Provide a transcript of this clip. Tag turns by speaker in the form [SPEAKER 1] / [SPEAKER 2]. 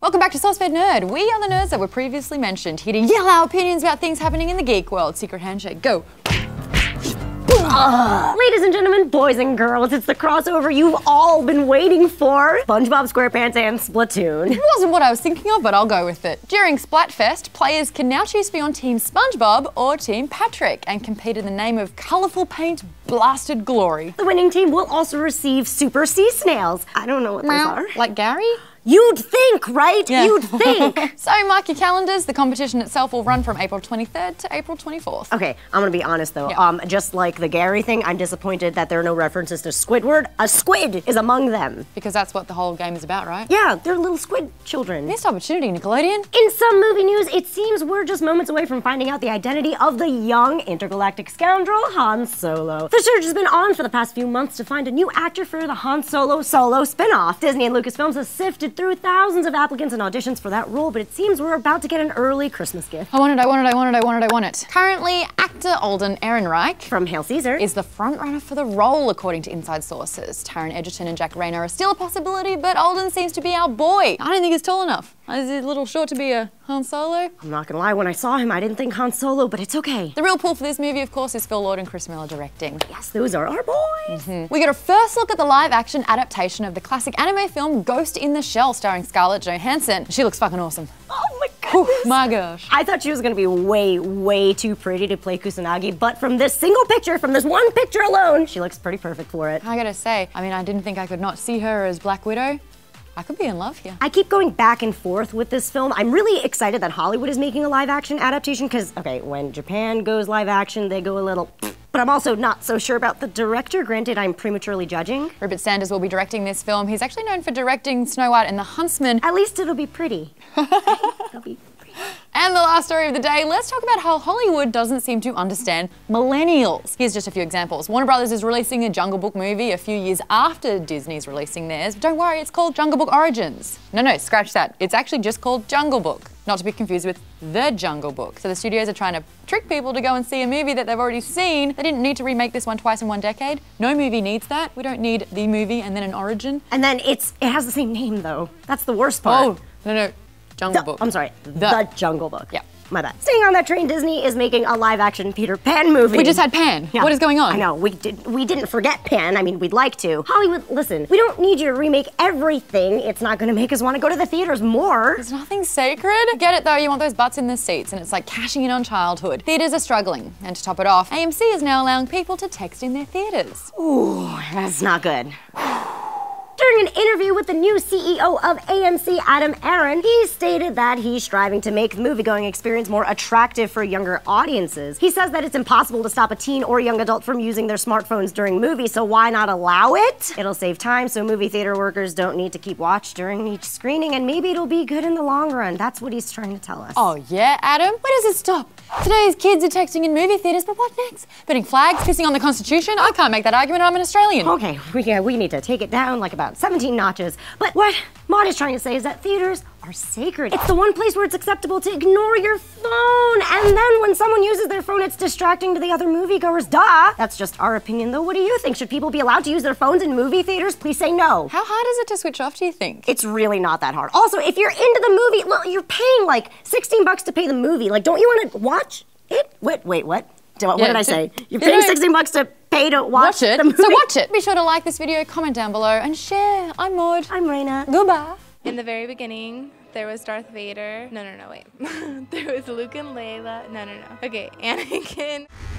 [SPEAKER 1] Welcome back to SauceFed Nerd. We are the nerds that were previously mentioned, here to yell our opinions about things happening in the geek world. Secret handshake, go.
[SPEAKER 2] Ladies and gentlemen, boys and girls, it's the crossover you've all been waiting for. SpongeBob SquarePants and Splatoon.
[SPEAKER 1] It wasn't what I was thinking of, but I'll go with it. During Splatfest, players can now choose to be on Team SpongeBob or Team Patrick and compete in the name of colourful paint blasted glory.
[SPEAKER 2] The winning team will also receive super sea snails. I don't know what those are.
[SPEAKER 1] Like Gary?
[SPEAKER 2] You'd think, right?
[SPEAKER 1] Yeah.
[SPEAKER 2] You'd think.
[SPEAKER 1] So mark your calendars. The competition itself will run from April 23rd to April 24th.
[SPEAKER 2] Okay, I'm gonna be honest though.
[SPEAKER 1] Yeah.
[SPEAKER 2] Just like the Gary thing, I'm disappointed that there are no references to Squidward. A squid is among them.
[SPEAKER 1] Because that's what the whole game is about, right?
[SPEAKER 2] Yeah, they're little squid children.
[SPEAKER 1] Missed opportunity, Nickelodeon.
[SPEAKER 2] In some movie news, it seems we're just moments away from finding out the identity of the young intergalactic scoundrel Han Solo. The search has been on for the past few months to find a new actor for the Han Solo spin-off. Disney and Lucasfilms have sifted through thousands of applicants and auditions for that role, but it seems we're about to get an early Christmas gift.
[SPEAKER 1] I want it. Currently, actor Alden Ehrenreich
[SPEAKER 2] From Hail Caesar
[SPEAKER 1] is the frontrunner for the role, according to inside sources. Taron Egerton and Jack Rayner are still a possibility, but Alden seems to be our boy. I don't think he's tall enough. Is he a little short to be a Han Solo?
[SPEAKER 2] I'm not gonna lie, when I saw him, I didn't think Han Solo, but it's okay.
[SPEAKER 1] The real pull for this movie, of course, is Phil Lord and Chris Miller directing.
[SPEAKER 2] Yes, those are our boys.
[SPEAKER 1] We get a first look at the live-action adaptation of the classic anime film Ghost in the Shell, starring Scarlett Johansson. She looks fucking awesome.
[SPEAKER 2] Oh my
[SPEAKER 1] Whew,
[SPEAKER 2] goodness.
[SPEAKER 1] my gosh.
[SPEAKER 2] I thought she was gonna be way too pretty to play Kusanagi, but from this single picture, from this one picture alone, she looks pretty perfect for it.
[SPEAKER 1] I gotta say, I mean, I didn't think I could not see her as Black Widow. I could be in love here.
[SPEAKER 2] I keep going back and forth with this film. I'm really excited that Hollywood is making a live action adaptation because, okay, when Japan goes live action, they go a little, but I'm also not so sure about the director. Granted, I'm prematurely judging.
[SPEAKER 1] Rupert Sanders will be directing this film. He's actually known for directing Snow White and the Huntsman.
[SPEAKER 2] At least it'll be pretty. It'll be pretty.
[SPEAKER 1] And the last story of the day, let's talk about how Hollywood doesn't seem to understand millennials. Here's just a few examples. Warner Brothers is releasing a Jungle Book movie a few years after Disney's releasing theirs. Don't worry, it's called Jungle Book Origins. No, scratch that. It's actually just called Jungle Book, not to be confused with The Jungle Book. So the studios are trying to trick people to go and see a movie that they've already seen. They didn't need to remake this one twice in one decade. No movie needs that. We don't need the movie and then an origin.
[SPEAKER 2] And then it has the same name though. That's the worst part.
[SPEAKER 1] Oh, no. Jungle Book.
[SPEAKER 2] I'm sorry, the Jungle Book.
[SPEAKER 1] Yeah.
[SPEAKER 2] My bad. Staying on that train, Disney is making a live-action Peter Pan movie.
[SPEAKER 1] We just had Pan.
[SPEAKER 2] Yeah.
[SPEAKER 1] What is going on?
[SPEAKER 2] I know, we didn't forget Pan. I mean, we'd like to. Hollywood, listen, we don't need you to remake everything. It's not gonna make us want to go to the theaters more.
[SPEAKER 1] There's nothing sacred. Get it though, you want those butts in the seats, and it's like cashing in on childhood. Theaters are struggling, and to top it off, AMC is now allowing people to text in their theaters.
[SPEAKER 2] Ooh, that's not good. During an interview with the new CEO of AMC, Adam Aron, he stated that he's striving to make the moviegoing experience more attractive for younger audiences. He says that it's impossible to stop a teen or young adult from using their smartphones during movies, so why not allow it? It'll save time so movie theater workers don't need to keep watch during each screening, and maybe it'll be good in the long run. That's what he's trying to tell us.
[SPEAKER 1] Oh yeah, Adam? Where does it stop? Today's kids are texting in movie theaters, but what next? Putting flags, pissing on the Constitution? I can't make that argument, I'm an Australian.
[SPEAKER 2] Okay, we need to take it down like about 17 notches. But what Maud is trying to say is that theaters are sacred. It's the one place where it's acceptable to ignore your phone. And then when someone uses their phone, it's distracting to the other moviegoers. Duh! That's just our opinion, though. What do you think? Should people be allowed to use their phones in movie theaters? Please say no.
[SPEAKER 1] How hard is it to switch off, do you think?
[SPEAKER 2] It's really not that hard. Also, if you're into the movie, well, you're paying like 16 bucks to pay the movie. Like, don't you want to watch it? Wait, what? What did I say? You're paying 16 bucks to pay to watch
[SPEAKER 1] it.
[SPEAKER 2] the movie?
[SPEAKER 1] So watch it. Be sure to like this video, comment down below, and share. I'm Maud.
[SPEAKER 2] I'm Raina.
[SPEAKER 1] Goodbye.
[SPEAKER 3] In the very beginning, there was Darth Vader. No, wait. There was Luke and Layla. No. Okay, Anakin.